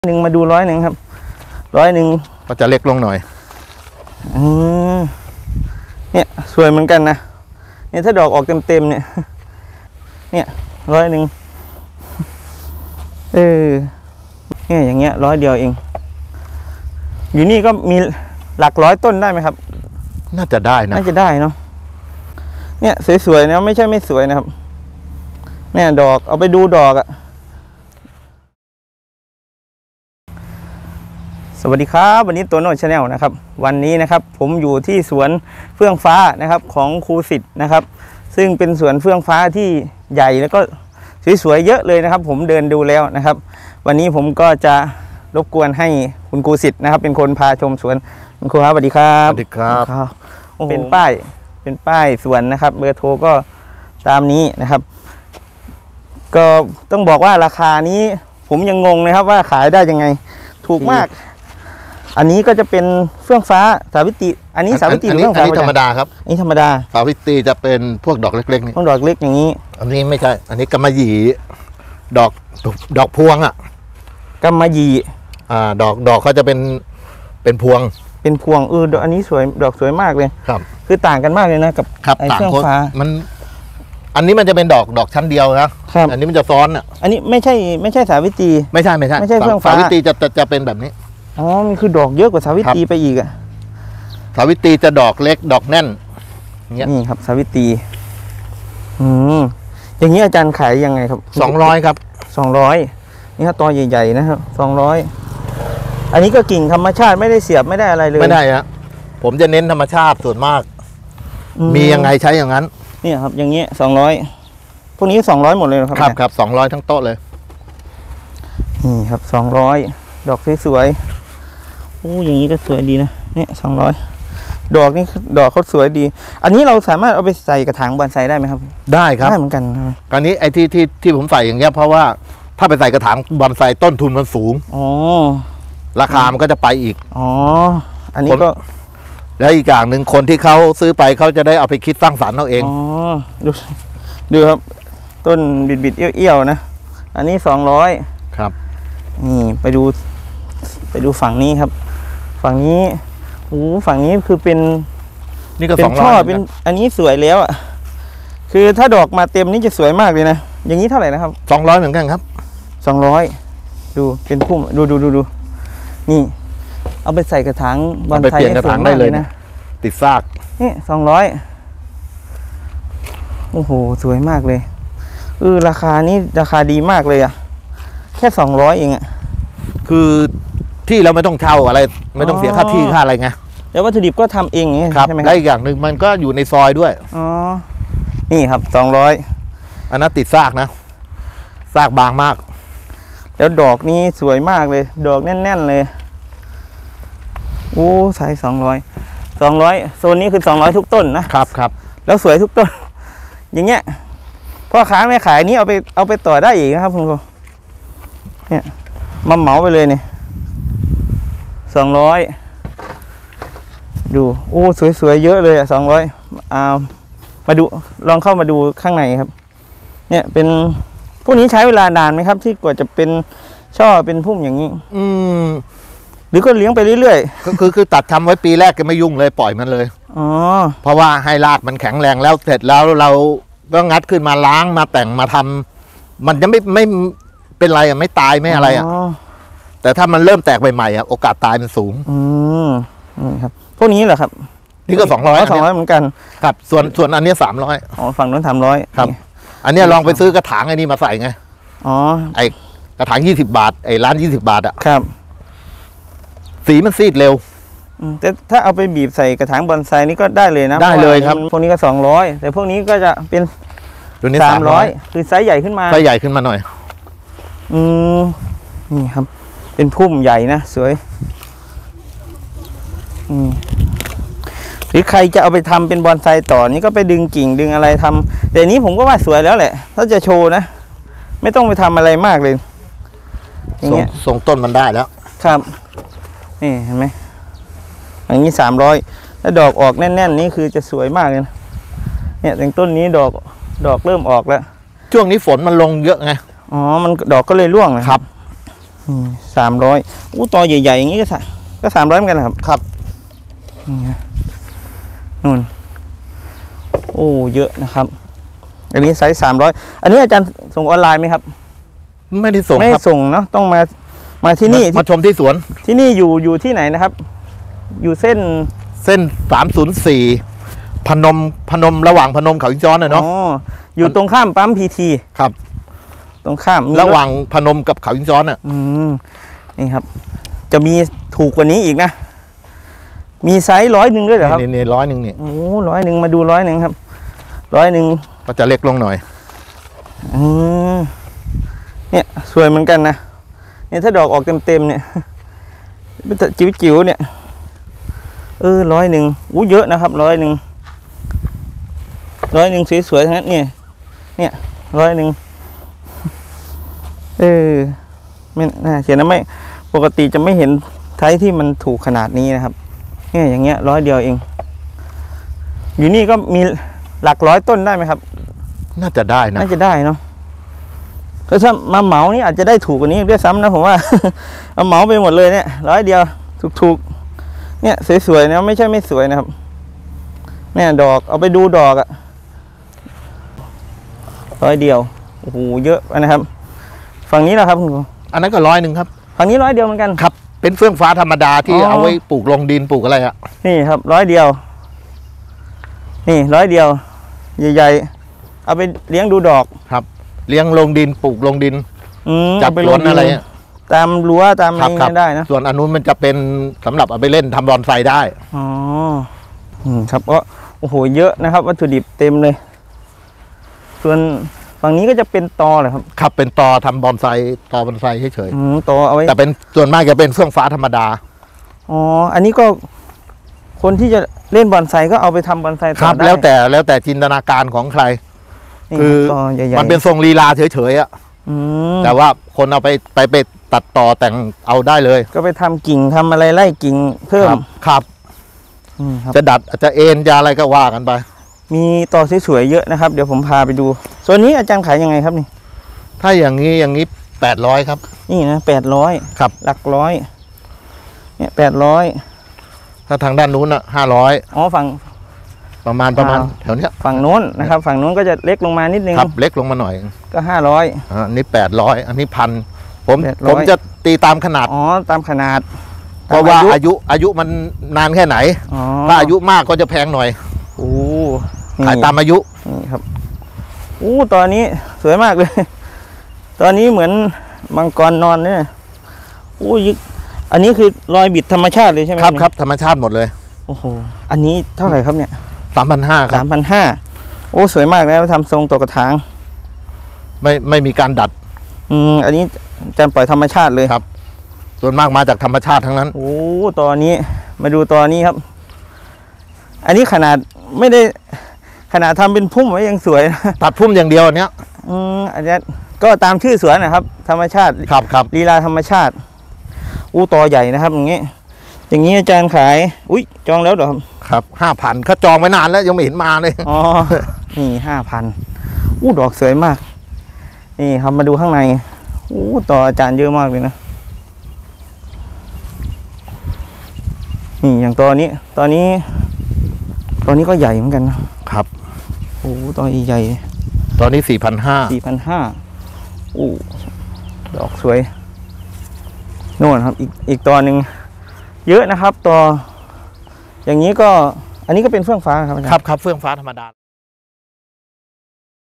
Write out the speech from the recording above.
1มาดู100ครับ100 ก็จะเล็กลงหน่อยเนี่ยสวยเหมือนกันนะเนี่ยถ้าดอกออกเต็มเนี่ย100เนี่ยอย่างเงี้ย100เดียวเองอยู่นี่ก็มีหลัก100ต้นได้ไหมครับน่าจะได้นะน่าจะได้เนาะเนี่ยสวยๆนะไม่ใช่ไม่สวยนะครับเนี่ยดอกเอาไปดูดอกอะสวัสดีครับวันนี้ตัวโน้ตชาแนลนะครับวันนี้นะครับผมอยู่ที่สวนเฟื่องฟ้านะครับของครูสิทธิ์นะครับซึ่งเป็นสวนเฟื่องฟ้าที่ใหญ่แล้วก็สวยๆเยอะเลยนะครับผมเดินดูแล้วนะครับวันนี้ผมก็จะรบกวนให้คุณครูสิทธิ์นะครับเป็นคนพาชมสวนคุณครูครับสวัสดีครับสวัสดีครับเป็นป้ายสวนนะครับเบอร์โทรก็ตามนี้นะครับก็ต้องบอกว่าราคานี้ผมยังงงนะครับว่าขายได้ยังไงถูกมากอันนี้ก็จะเป็นเฟื่องฟ้าสาวิตรีอันนี้สาวิตรีเฟื่องฟ้าธรรมดาครับนี่ธรรมดาสาวิตรีจะเป็นพวกดอกเล็กๆนี่พวกดอกเล็กอย่างนี้อันนี้ไม่ใช่อันนี้กำมะหยี่ดอกพวงอ่ะกำมะหยี่ดอกเขาจะเป็นพวงดอกอันนี้สวยดอกสวยมากเลยครับคือต่างกันมากเลยนะกับไอ้เฟื่องฟ้าอันนี้มันจะเป็นดอกชั้นเดียวนะครับอันนี้มันจะซ้อนอ่ะอันนี้ไม่ใช่สาวิตรีไม่ใช่เฟื่องฟ้าสาวิตรีจะเป็นแบบนี้อ๋อมันคือดอกเยอะกว่าสาวิตรีไปอีกอะสาวิตรีจะดอกเล็กดอกแน่นนี่ครับสาวิตรีอย่างนี้อาจารย์ขายยังไงครับ 200ครับ 200นี่ครับตอใหญ่ๆนะครับ200อันนี้ก็กิ่งธรรมชาติไม่ได้เสียบไม่ได้อะไรเลยไม่ได้ฮะผมจะเน้นธรรมชาติส่วนมากมียังไงใช้อย่างนั้นนี่ครับอย่างเงี้ย200พวกนี้200หมดเลยครับครับ200ทั้งโต๊ะเลยนี่ครับ200ดอกสวยๆโอ้อย่างนี้ก็สวยดีนะเนี่ย200ดอกนี่ดอกเขาสวยดีอันนี้เราสามารถเอาไปใส่กระถางบอนไซได้ไหมครับได้ครับได้เหมือนกันอันนี้ไอ้ที่ผมใส่อย่างเงี้ยเพราะว่าถ้าไปใส่กระถางบอนไซต้นทุนมันสูงราคามันก็จะไปอีกอันนี้ก็แล้วอีกอย่างหนึ่งคนที่เขาซื้อไปเขาจะได้เอาไปคิดสร้างสรรค์เอาเองดูครับต้นบิดเอี้ยวๆนะอันนี้200 ครับนี่ไปดูฝั่งนี้ครับฝั่งนี้ฝั่งนี้คือเป็นนี่ก็ช่อเป็นอันนี้สวยแล้วอ่ะคือถ้าดอกมาเต็มนี่จะสวยมากเลยนะอย่างนี้เท่าไหร่นะครับ 200เหมือนกันครับ 200ดูเป็นพุ่มดูนี่เอาไปใส่กระถางบอนไซเปลี่ยนกระถางได้เลยนะติดซากนี่200โอ้โหสวยมากเลยราคานี้ราคาดีมากเลยอ่ะแค่200เองอ่ะคือที่เราไม่ต้องเช่าอะไรไม่ต้องเสียค่าที่ค่าอะไรไงแล้ววัตถุดิบก็ทำเองใช่ไหมได้อีกอย่างหนึ่งมันก็อยู่ในซอยด้วยนี่ครับ200 อันนั้นติดซากนะซากบางมากแล้วดอกนี้สวยมากเลยดอกแน่นๆเลยใส่200โซนนี้คือ200ทุกต้นครับแล้วสวยทุกต้นอย่างเงี้ยพ่อค้าแม่ขายนี้เอาไปต่อได้อีกนะครับคุณครูเนี่ยมาเหมาไปเลยเนี่ย200ดูสวยๆเยอะเลย200มาดูลองเข้ามาดูข้างในครับเนี่ยเป็นพวกนี้ใช้เวลานานไหมครับที่กว่าจะเป็นช่อเป็นพุ่มอย่างนี้หรือก็เลี้ยงไปเรื่อยๆคือตัดทำไว้ปีแรกก็ไม่ยุ่งเลยปล่อยมันเลยเพราะว่าให้รากมันแข็งแรงแล้วเสร็จแล้วเราก็งัดขึ้นมาล้างมาแต่งมาทำมันจะไม่เป็นไรไม่ตายไม่อะไรแต่ถ้ามันเริ่มแตกใหม่ๆโอกาสตายมันสูงครับพวกนี้เหรอครับนี่ก็ 200เหมือนกันครับส่วนอันนี้300 ฝั่งนู้น300 ครับอันนี้ลองไปซื้อกระถางไอ้นี่มาใส่ไงไอ้กระถาง20 บาทไอ้ร้าน20 บาทครับสีมันซีดเร็วแต่ถ้าเอาไปบีบใส่กระถางบอนไซนี่ก็ได้เลยนะได้เลยครับพวกนี้ก็200แต่พวกนี้ก็จะเป็นตัวนี้ 300คือไซส์ใหญ่ขึ้นมาหน่อยนี่ครับเป็นพุ่มใหญ่นะสวยหรือใครจะเอาไปทำเป็นบอนไซต่อนี่ก็ไปดึงกิ่งดึงอะไรทำแต่นี้ผมก็ว่าสวยแล้วแหละถ้าจะโชว์นะไม่ต้องไปทำอะไรมากเลยอย่างเงี้ยทรงต้นมันได้แล้วครับนี่เห็นไหมอย่างนี้300แล้วดอกออกแน่นๆนี่คือจะสวยมากเลยนะเนี่ยแต่ต้นนี้ดอกเริ่มออกแล้วช่วงนี้ฝนมันลงเยอะไงมันดอกก็เลยร่วงนะครับ 300อู้ตอใหญ่ๆอย่างนี้ก็300เหมือนกันเหรอครับครับนี่ฮะนู่นโอ้เยอะนะครับอันนี้ไซส์300อันนี้อาจารย์ส่งออนไลน์ไหมครับไม่ได้ส่งไม่ครับส่งเนาะต้องมาที่นี่มาชมที่สวนที่นี่อยู่ที่ไหนนะครับ อยู่เส้น 304พนมระหว่างพนมเขาอินซ้อนนะเนาะอ๋ออยู่ตรงข้ามปั๊มพีทีครับตรงข้ามมีระหว่างพนมกับเขาอินซ้อนอ่ะนี่ครับ จะมีถูกกว่านี้อีกนะ มีไซส์100ด้วยเหรอครับนี่100นี่โอ้100มาดู100ครับ100 ก็จะเล็กลงหน่อยเนี่ยสวยเหมือนกันนะเนี่ยถ้าดอกออกเต็มเนี่ยจิ๋วเนี่ย100อู้เยอะนะครับ100สวยๆทั้งนั้นเนี่ย100ไม่น่าเขียนนะไม่ปกติจะไม่เห็นไทยที่มันถูกขนาดนี้นะครับเนี่ยอย่างเงี้ย100เดียวเองอยู่นี่ก็มีหลักร้อยต้นได้ไหมครับน่าจะได้นะน่าจะได้เนาะก็ถ้ามาเหมานี่อาจจะได้ถูกกว่านี้ด้วยซ้ำนะผมว่า เอาเหมาไปหมดเลยเนี่ย100เดียวถูกเนี่ยสวยๆนะไม่ใช่ไม่สวยนะครับเนี่ยดอกเอาไปดูดอกอะ100เดียวโอ้โหเยอะนะครับฝั่งนี้นะครับคุณครูอันนั้นก็100ครับฝั่งนี้100เดียวเหมือนกันครับ เป็นเฟื่องฟ้าธรรมดาที่อ๋อเอาไว้ปลูกลงดินปลูกอะไรอะนี่ครับ100เดียวนี่100เดียวใหญ่ๆเอาไปเลี้ยงดูดอกครับเลี้ยงลงดินปลูกลงดินจับเอาไปสวนอะไรอะตามรั้วตามอะไรครับได้นะส่วนอันนู้นมันจะเป็นสำหรับเอาไปเล่นทำบอนไซได้อ๋อครับก็โอ้โหเยอะนะครับ วัตถุดิบเต็มเลย ส่วนฝั่งนี้ก็จะเป็นตอเหรอครับครับเป็นตอทำบอนไซเฉยตอเอาไว้ๆแต่เป็นส่วนมากจะเป็นเฟื่องฟ้าธรรมดาอ๋ออันนี้ก็คนที่จะเล่นบอนไซก็เอาไปทำบอนไซครับได้แล้วแต่จินตนาการของใครนี่คือตอใหญ่ๆมันเป็นทรงลีลาเฉยๆอะมแต่ว่าคนเอาไปตัดต่อแต่งเอาได้เลยก็ไปทำกิ่งทำอะไรไล่กิ่งเพิ่มครับครับจะดัดจะเอ็นจะอะไรก็ว่ากันไปมีตอสวยๆเยอะนะครับ เดี๋ยวผมพาไปดูส่วนนี้อาจารย์ขายยังไงครับนี่ถ้าอย่างนี้800ครับนี่นะ800 ครับหลักร้อยเนี่ย800 ถ้าทางด้านนู้นอ่ะ500 อ๋อฝั่งประมาณแถวเนี้ยฝั่งโน้นนะครับ ฝั่งโน้นก็จะเล็กลงมานิดนึงครับเล็กลงมาหน่อยก็500 อันนี้800อันนี้1,000ผม 800 ผมจะตีตามขนาดอ๋อตามขนาดเพราะว่าอายุมันนานแค่ไหนอ๋อถ้าอายุมากก็จะแพงหน่อยโอ้ขายตามอายุนี่ครับอู้ตอนนี้สวยมากเลย ตอนนี้เหมือนมังกรนอนเนี่ยอู้ยอันนี้คือรอยบิดธรรมชาติเลยใช่ไหมครับธรรมชาติหมดเลยโอ้โหอันนี้เท่าไหร่ครับเนี่ย 3,500 ครับ 3,500โอ้สวยมากแล้วทำทรงตกกระถางไม่มีการดัดอันนี้อาจารย์ปล่อยธรรมชาติเลยครับ ส่วนมากมาจากธรรมชาติทั้งนั้นโอ้ตอนนี้มาดูตอนนี้ครับ อันนี้ขนาดไม่ได้ขนาดทำเป็นพุ่มไว้ยังสวยนะตัดพุ่มอย่างเดียวอันเนี้ยอันนี้ก็ตามชื่อสวนนะครับ ธรรมชาติครับลีลาธรรมชาติอู้ตอใหญ่นะครับอย่างนี้อาจารย์ขายอุ้ยจองแล้วเหรอครับครับ5,000เขาจองไว้นานแล้วยังไม่เห็นมาเลยอ๋อนี่5,000อู้ดอกสวยมากนี่ครับมาดูข้างในอู้ตออาจารย์เยอะมากเลยนะนี่อย่างตอนนี้ก็ใหญ่เหมือนกันนะครับ โอ้ตอใหญ่ตอนนี้ 4,500 4,500อู้ดอกสวยโน่นครับอีกตอหนึ่งเยอะนะครับตออย่างนี้ก็อันนี้ก็เป็นเฟื่องฟ้าครับอาจารย์ครับเฟื่องฟ้าธรรมดา